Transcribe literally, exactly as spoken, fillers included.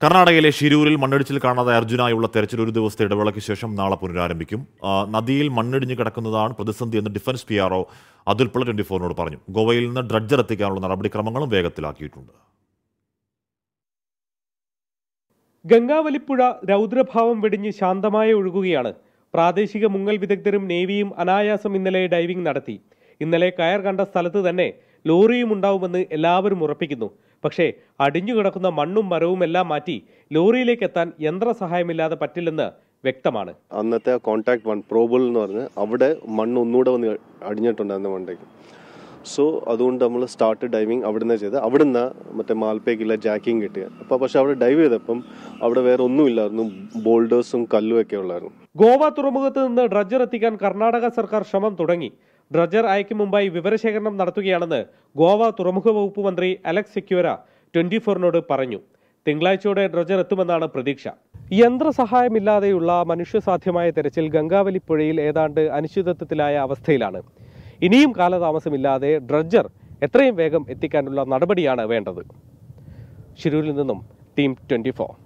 കർണാടകയിലെ ഷിരൂരിൽ മണ്ണിടിച്ചിൽ കാണാതായ അർജുനായുള്ള തെരച്ചിൽ ഒരു ദിവസത്തെ ഇടവേളയ്ക്ക് ശേഷം നാളെ പുനരാരംഭിക്കും. നദിയിൽ മണ്ണിടിഞ്ഞു കിടക്കുന്നതാണ് പ്രതിസന്ധി എന്ന് defence P R O Atul Pillai twenty ഫോറിനോട് പറഞ്ഞു. ഗോവയിൽ നിന്ന് ഡ്രഡ്ജർ എത്തിക്കാനുള്ള നടപടിക്രമങ്ങളും വേഗത്തിലാക്കിയിട്ടുണ്ട്. ഗംഗാവലിപ്പുഴ രൗദ്രഭാവം വെടിഞ്ഞ് ശാന്തമായി ഒഴുകുകയാണ്. പ്രാദേശിക മുങ്ങൽ വിദഗ്ധരും നേവിയും അനായാസം ഇന്നലെ ഡൈവിംഗ് നടത്തി. ഇന്നലെ കയർ കണ്ട സ്ഥലത്ത് തന്നെ ലോറിയും ഉണ്ടാവുമെന്ന് എല്ലാവരും ഉറപ്പിക്കുന്നു. പക്ഷേ അടിഞ്ഞുകിടക്കുന്ന മണ്ണും മരവും എല്ലാം മാറ്റി ലോറിയിലേക്ക് എത്താൻ യന്ത്രസഹായമില്ലാതെ പറ്റില്ലെന്ന് വ്യക്തമാണ്. അന്നത്തെ കോൺടാക്ട് വൺ പ്രോബിൾ എന്ന് പറഞ്ഞ് അവിടെ മണ്ണ് ഒന്നുകൂടെ വന്ന് അടിഞ്ഞിട്ടുണ്ടായിരുന്നു മണ്ടേക്ക്. സോ അതുകൊണ്ട് നമ്മൾ സ്റ്റാർട്ട് ഡൈവിങ് അവിടെ നിന്ന് ചെയ്ത് അവിടെ നിന്ന് മറ്റേ മാൽപ്പേക്കുള്ള ജാക്കിങ് കിട്ടിയത്. അപ്പോൾ പക്ഷെ അവിടെ ഡൈവ് ചെയ്തപ്പം അവിടെ വേറെ ഒന്നുമില്ലായിരുന്നു, ബോൾഡേഴ്സും കല്ലും ഒക്കെ ഉള്ളായിരുന്നു. ഗോവ തുറമുഖത്ത് നിന്ന് ഡ്രഡ്ജർ എത്തിക്കാൻ കർണാടക സർക്കാർ ശ്രമം തുടങ്ങി. ഡ്രഡ്ജർ അയക്കും മുമ്പായി വിവരശേഖരണം നടത്തുകയാണെന്ന് ഗോവ തുറമുഖ വകുപ്പ് മന്ത്രി അലക്സ് സെക്യൂര ട്വന്റി ഫോറിനോട് പറഞ്ഞു. തിങ്കളാഴ്ചയോടെ ഡ്രഡ്ജർ എത്തുമെന്നാണ് പ്രതീക്ഷ. യന്ത്രസഹായമില്ലാതെയുള്ള മനുഷ്യസാധ്യമായ തെരച്ചിൽ ഗംഗാവലിപ്പുഴയിൽ ഏതാണ്ട് അനിശ്ചിതത്വത്തിലായ അവസ്ഥയിലാണ്. ഇനിയും കാലതാമസമില്ലാതെ ഡ്രഡ്ജർ എത്രയും വേഗം എത്തിക്കാനുള്ള നടപടിയാണ് വേണ്ടത്. ഷിരൂരിൽ നിന്നും ടീം ട്വന്റി ഫോർ.